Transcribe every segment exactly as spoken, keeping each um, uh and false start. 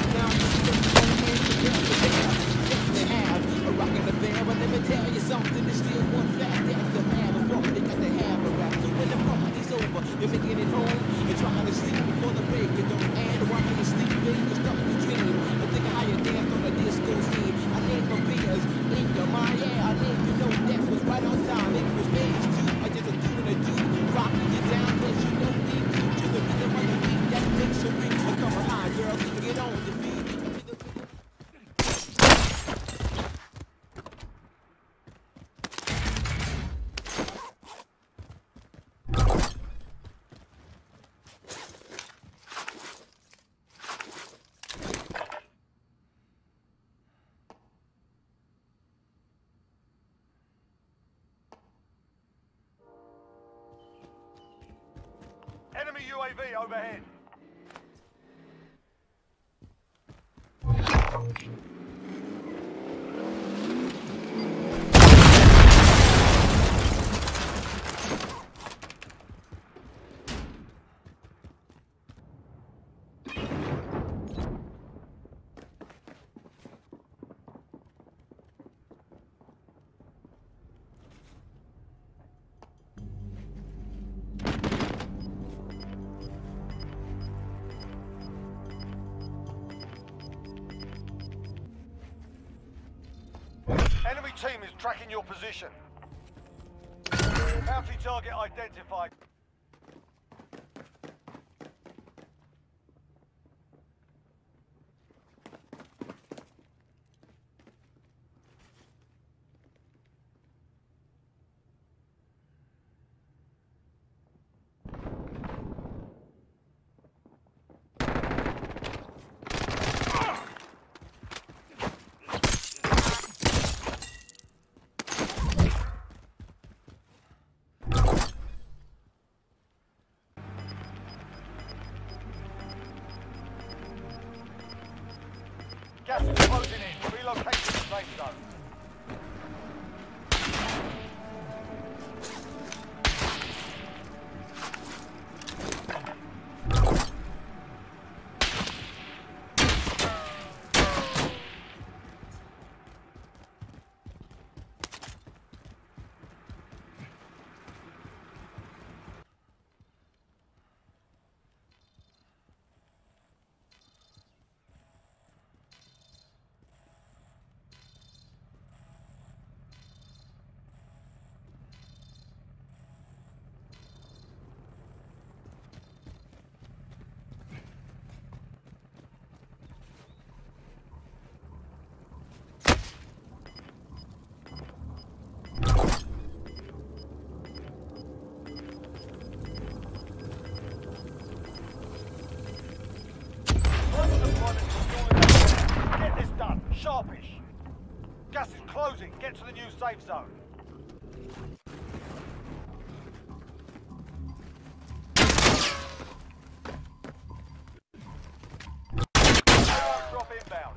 Now this is the one man to get the bear. Yes, they have a rock and a bear, but let me tell you something. There's still one fact that to have a party, got to have a rap. So when the party's over, you're making it home and trying to sleep before the break. You don't and while you're sleeping, you start to dream. I think of how you danced on the disco scene. I named my beers in your mind, yeah. I named you know that was right on time. It was phase two. I just a do and a do, rocking you down, cause you know me to the rhythm of the beat that makes you beat. Oh, come on, girl, get on the beat. Enemy U A V overhead. Enemy team is tracking your position. Bounty target identified. Gas is closing in. Relocate to the safe zone. Get this done. Sharpish. Gas is closing. Get to the new safe zone. Drop inbound.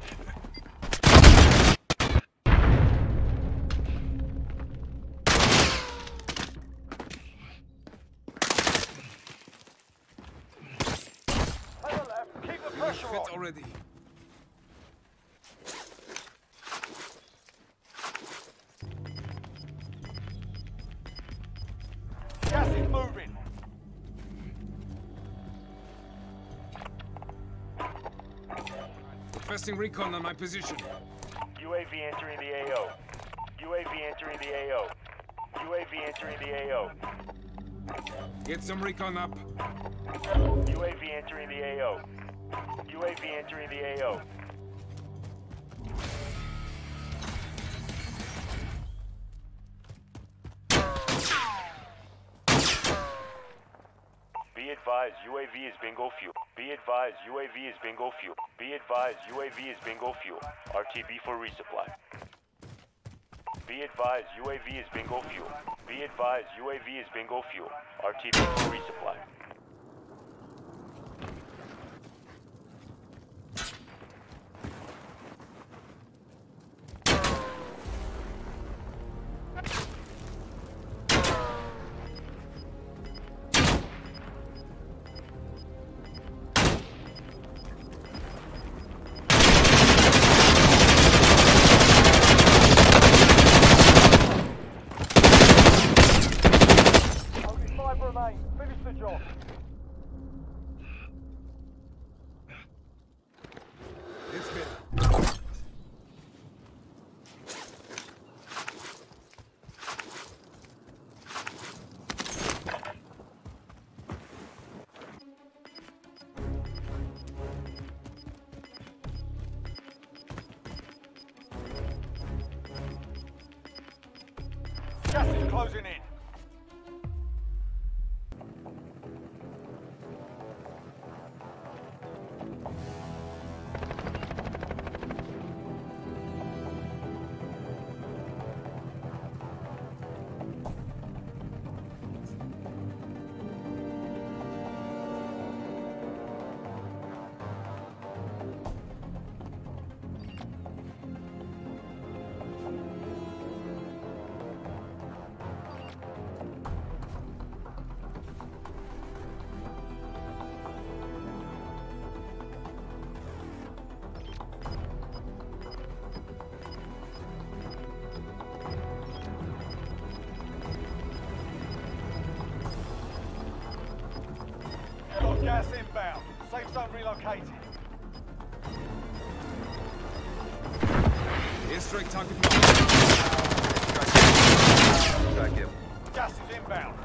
To the left. Keep the pressure on. Already. Gas is moving. Requesting recon on my position. U A V entering the A O. U A V entering the A O. U A V entering the A O. Get some recon up. U A V entering the A O. U A V entering the A O. Be advised, U A V is bingo fuel. Be advised, U A V is bingo fuel. Be advised, U A V is bingo fuel. R T B for resupply. Be advised, U A V is bingo fuel. Be advised, U A V is bingo fuel. R T B for resupply. better. Gas is closing in. Got gas inbound. Safe zone relocated. Airstrike target. Back in. Gas is inbound.